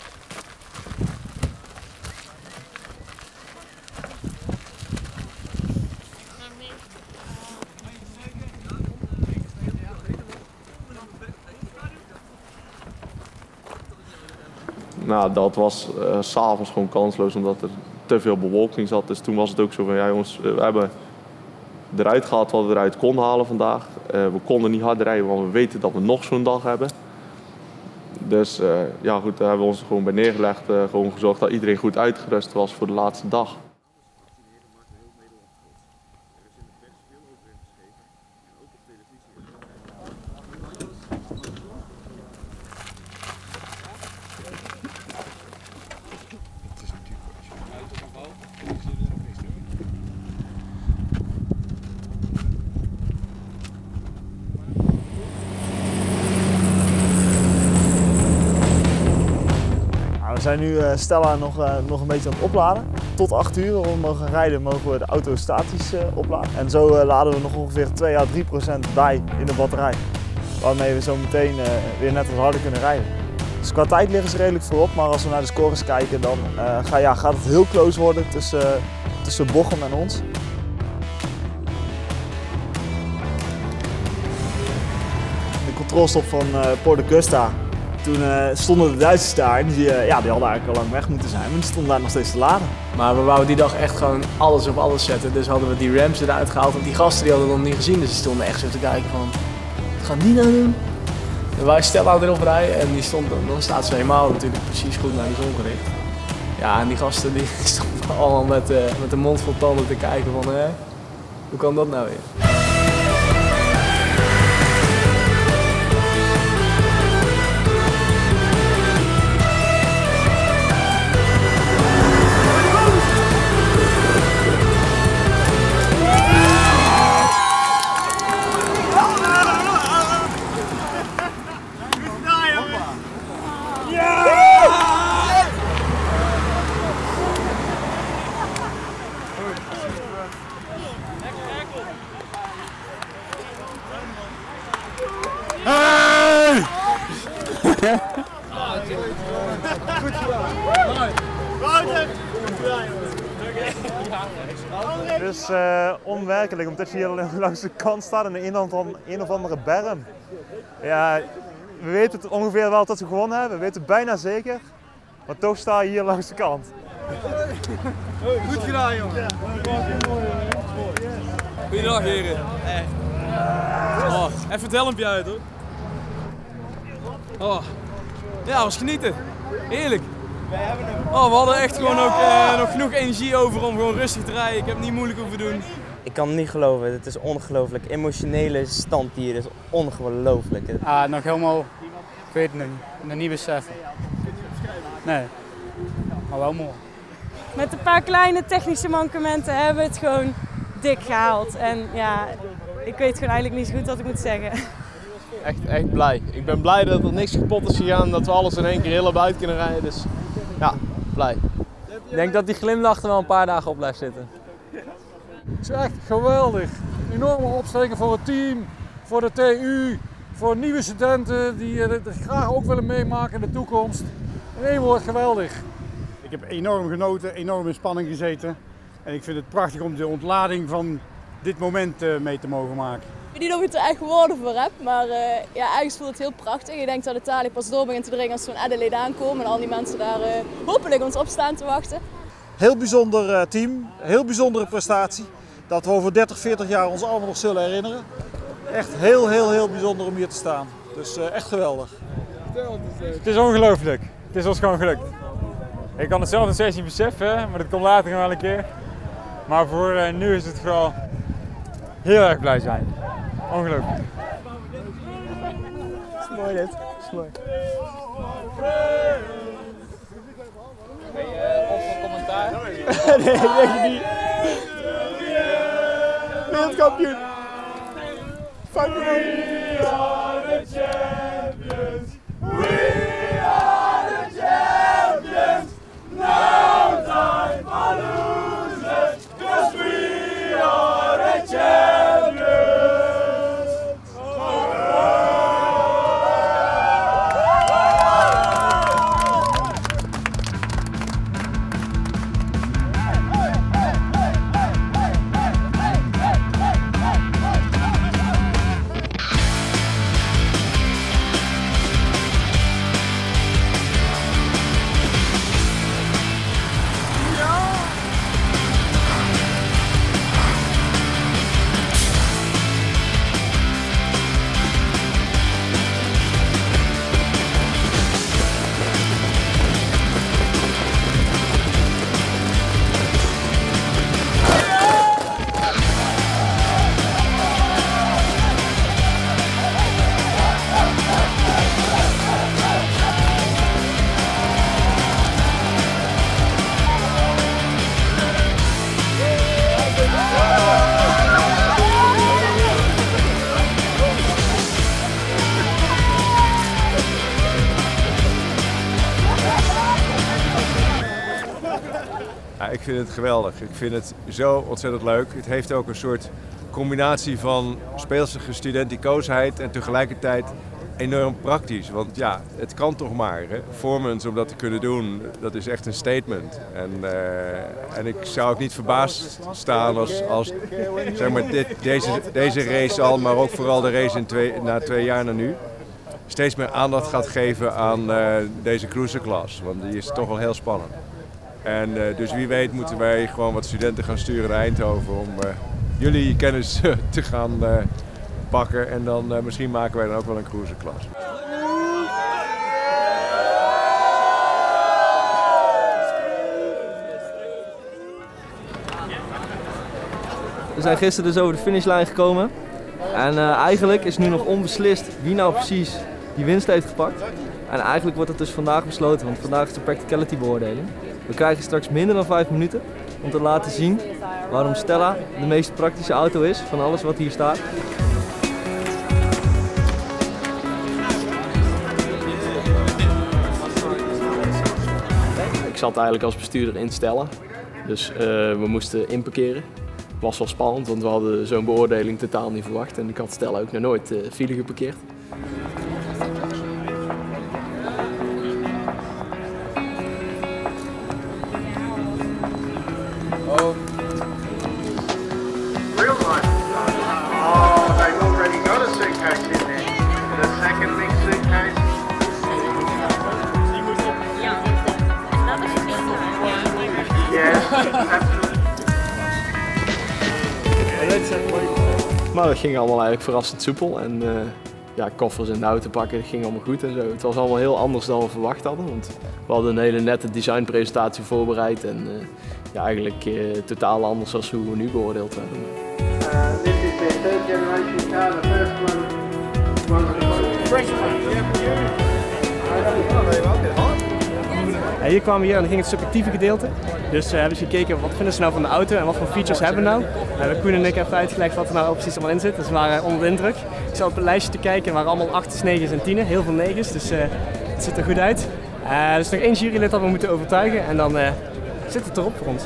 Nou, dat was 's avonds gewoon kansloos omdat er te veel bewolking zat. Dus toen was het ook zo van, ja jongens, we hebben eruit gehaald wat we eruit konden halen vandaag. We konden niet hard rijden, want we weten dat we nog zo'n dag hebben. Dus ja goed, daar hebben we ons gewoon bij neergelegd. Gewoon gezorgd dat iedereen goed uitgerust was voor de laatste dag. We zijn nu Stella nog een beetje aan het opladen. Tot 8 uur, als we mogen rijden, mogen we de auto statisch opladen. En zo laden we nog ongeveer 2 à 3% bij in de batterij. Waarmee we zo meteen weer net wat harder kunnen rijden. Dus qua tijd liggen ze redelijk voorop, maar als we naar de scores kijken, dan gaat het heel close worden tussen Bochum en ons. De controlestop van Port Augusta. Toen stonden de Duitsers daar en die hadden eigenlijk al lang weg moeten zijn, maar die stonden daar nog steeds te laden. Maar we wouden die dag echt gewoon alles op alles zetten. Dus hadden we die ramps eruit gehaald, want die gasten die hadden we nog niet gezien. Dus die stonden echt zo te kijken van, wat gaan die nou doen? En wij Stella erop rijden en dan staat ze helemaal natuurlijk precies goed naar de zon gericht. Ja, en die gasten die stonden allemaal met de mond vol tanden te kijken van, hoe kan dat nou weer? Het is onwerkelijk omdat je hier langs de kant staat en een of andere berm. Ja, we weten het ongeveer wel dat we gewonnen hebben, we weten het bijna zeker, maar toch sta je hier langs de kant. Goed gedaan, jongen. Goeiedag, heren. Oh, even het helmpje uit, hoor. Oh. Ja, was genieten. Heerlijk. Oh, we hadden echt gewoon ook nog genoeg energie over om gewoon rustig te rijden. Ik heb het niet moeilijk hoeven doen. Ik kan het niet geloven, het is ongelooflijk. Emotionele stand hier is ongelooflijk. Nog helemaal, ik weet het nog niet beseffen. Nee, maar wel mooi. Met een paar kleine technische mankementen hebben we het gewoon dik gehaald. En ja, ik weet gewoon eigenlijk niet zo goed wat ik moet zeggen. Echt blij. Ik ben blij dat er niks kapot is gegaan, dat we alles in één keer heel uit kunnen rijden. Dus ja, blij. Ik denk dat die glimlach er wel een paar dagen op blijft zitten. Het is echt geweldig. Enorme opsteken voor het team, voor de TU, voor nieuwe studenten die het graag ook willen meemaken in de toekomst. In één woord, geweldig. Ik heb enorm genoten, enorm in spanning gezeten. En ik vind het prachtig om de ontlading van dit moment mee te mogen maken. weet niet of ik er echt woorden voor heb, maar ja, ergens voelt het heel prachtig. Je denkt dat Italië pas door begint te dringen als zo'n Adelaide aankomen en al die mensen daar hopelijk ons op staan te wachten. Heel bijzonder team, heel bijzondere prestatie. Dat we over 30, 40 jaar ons allemaal nog zullen herinneren. Echt heel bijzonder om hier te staan. Dus echt geweldig. Het is ongelooflijk. Het is ons gewoon gelukt. Ik kan het zelf nog steeds niet beseffen, maar dat komt later nog wel een keer. Maar voor nu is het vooral heel erg blij zijn. Ongelooflijk. Dat is mooi dit. Dat is mooi. Ben je op voor commentaar? Nee, ik denk het niet. Wereldkampioen. Fuck We are the champions. We are the champions. No time for losers, 'cause we are the champions. Ja, ik vind het geweldig. Ik vind het zo ontzettend leuk. Het heeft ook een soort combinatie van speelsige studenticoosheid en tegelijkertijd enorm praktisch. Want ja, het kan toch maar. Hè? Formans om dat te kunnen doen, dat is echt een statement. En ik zou ook niet verbaasd staan als zeg maar deze race al, maar ook vooral de race na 2 jaar naar nu, steeds meer aandacht gaat geven aan deze cruiserklas. Want die is toch wel heel spannend. En dus wie weet moeten wij gewoon wat studenten gaan sturen naar Eindhoven om jullie kennis te gaan pakken. En dan misschien maken wij dan ook wel een cruiserklas. We zijn gisteren dus over de finishlijn gekomen. En eigenlijk is nu nog onbeslist wie nou precies die winst heeft gepakt. En eigenlijk wordt het dus vandaag besloten, want vandaag is de practicality beoordeling. We krijgen straks minder dan 5 minuten om te laten zien waarom Stella de meest praktische auto is van alles wat hier staat. Ik zat eigenlijk als bestuurder in Stella, dus we moesten inparkeren. Het was wel spannend, want we hadden zo'n beoordeling totaal niet verwacht en ik had Stella ook nog nooit file geparkeerd. Maar dat ging allemaal eigenlijk verrassend soepel en ja, koffers in de auto pakken, dat ging allemaal goed en zo. Het was allemaal heel anders dan we verwacht hadden, want we hadden een hele nette designpresentatie voorbereid en ja, eigenlijk totaal anders dan hoe we nu beoordeeld werden. This is the third generation car, the first one Hier kwamen we hier en dan ging het subjectieve gedeelte. Dus we hebben eens gekeken wat vinden ze nou van de auto en wat voor features hebben we nou. Koen en ik hebben uitgelegd wat er nou precies allemaal in zit. Dus we waren onder de indruk. Ik zat op een lijstje te kijken, er waren allemaal 8's, 9's en 10's. Heel veel 9's, dus het ziet er goed uit. Er is nog 1 jurylid dat we moeten overtuigen en dan zit het erop voor ons.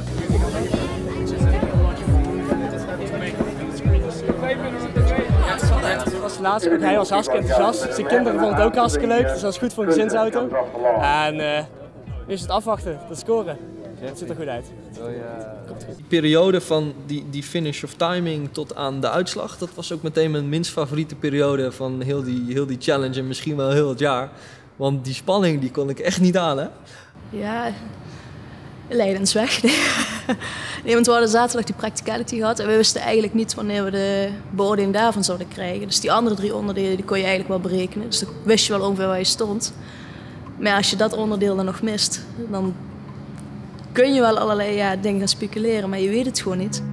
Laatst, ook hij was hartstikke enthousiast. Zijn kinderen vonden het ook hartstikke leuk, dus dat is goed voor een gezinsauto. En nu is het afwachten, de scoren. Het ziet er goed uit. Die periode van die finish of timing tot aan de uitslag, dat was ook meteen mijn minst favoriete periode van heel die challenge en misschien wel heel het jaar. Want die spanning die kon ik echt niet aan, hè? Ja, lijdensweg. Nee, want we hadden zaterdag die practicality gehad en we wisten eigenlijk niet wanneer we de beoordeling daarvan zouden krijgen. Dus die andere 3 onderdelen die kon je eigenlijk wel berekenen. Dus dan wist je wel ongeveer waar je stond. Maar ja, als je dat onderdeel dan nog mist, dan kun je wel allerlei dingen gaan speculeren, maar je weet het gewoon niet.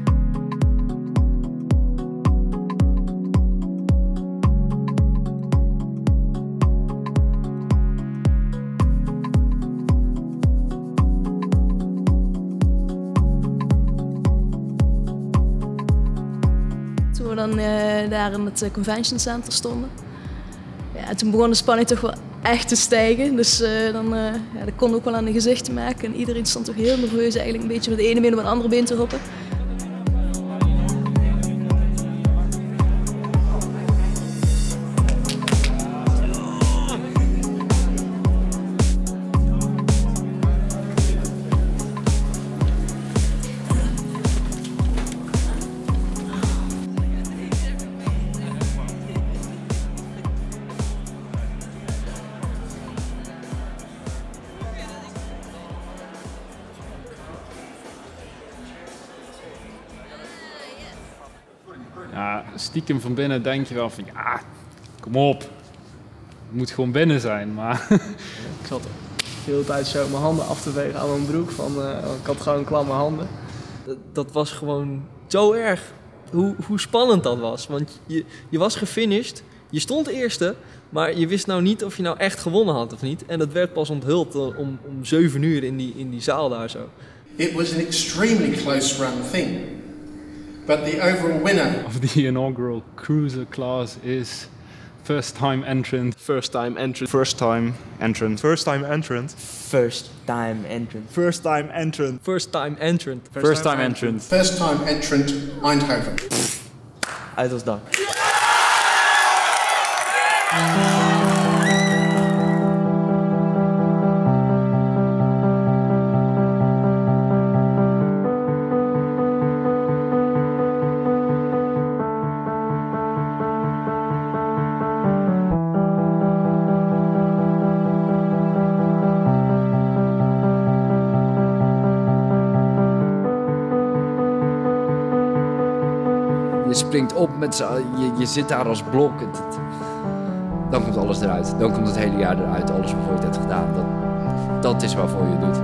Toen we dan daar in het convention center stonden, ja, toen begon de spanning toch wel echt te stijgen. Dus dat kon ook wel aan de gezichten maken. En iedereen stond toch heel nerveus eigenlijk een beetje met het ene been op het andere been te hoppen. Ja, stiekem van binnen denk je wel van, ja, kom op. Het moet gewoon binnen zijn, maar... Ik zat de hele tijd zo mijn handen af te wegen aan mijn broek. Ik had gewoon klamme handen. Dat was gewoon zo erg hoe spannend dat was. Want je was gefinished, je stond eerste, maar je wist nou niet of je nou echt gewonnen had of niet. En dat werd pas onthuld om 7 uur in die zaal daar zo. It was an extremely close run thing. But the overall winner of the inaugural cruiser class is first time entrant. First time entrant. First time entrant. First time entrant. First time entrant. First time entrant. First time entrant. First time entrant. First time entrant Eindhoven. Uit ons dak. Je springt op met je zit daar als blok. Dan komt alles eruit. Dan komt het hele jaar eruit. Alles wat je ooit hebt gedaan. Dat is waarvoor je het doet.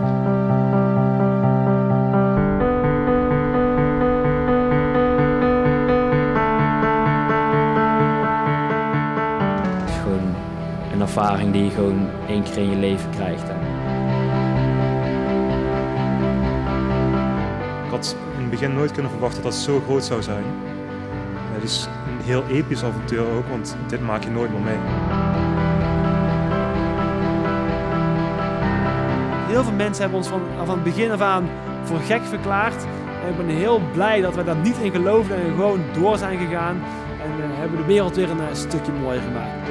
Het is gewoon een ervaring die je gewoon 1 keer in je leven krijgt. Ik had in het begin nooit kunnen verwachten dat het zo groot zou zijn. Het is een heel episch avontuur ook, want dit maak je nooit meer mee. Heel veel mensen hebben ons van het begin af aan voor gek verklaard. En ik ben heel blij dat we daar niet in geloofden en gewoon door zijn gegaan. En hebben de wereld weer een stukje mooier gemaakt.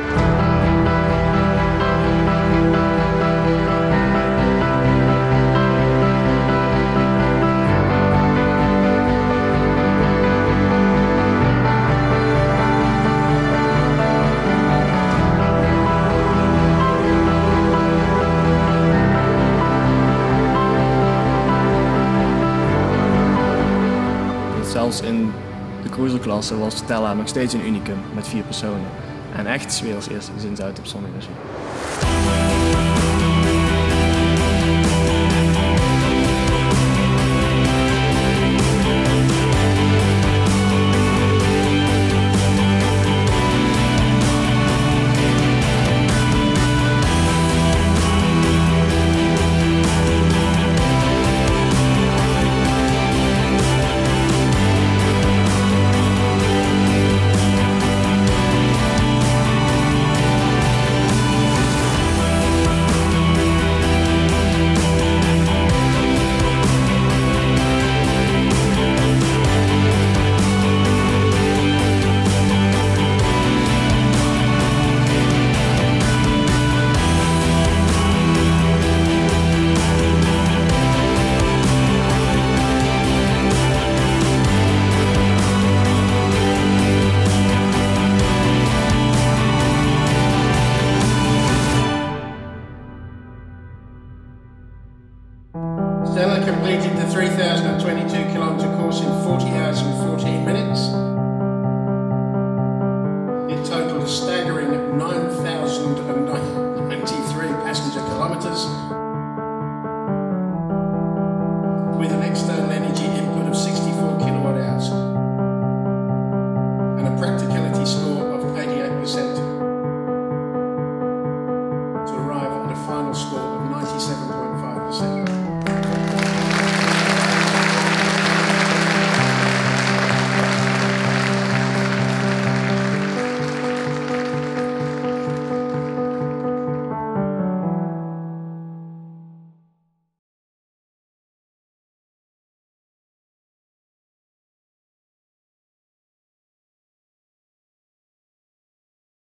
Zelfs in de cruiserklasse was Stella nog steeds een unicum met 4 personen. En echt 's werelds eerste gezinsuit op zonnenergie. 2,022 kilometre course in 40 hours and 14 minutes. It totaled a staggering 9,093 passenger kilometres with an external energy input of 64 kilowatt hours and a practicality score of 88% to arrive at a final score of 97.5%.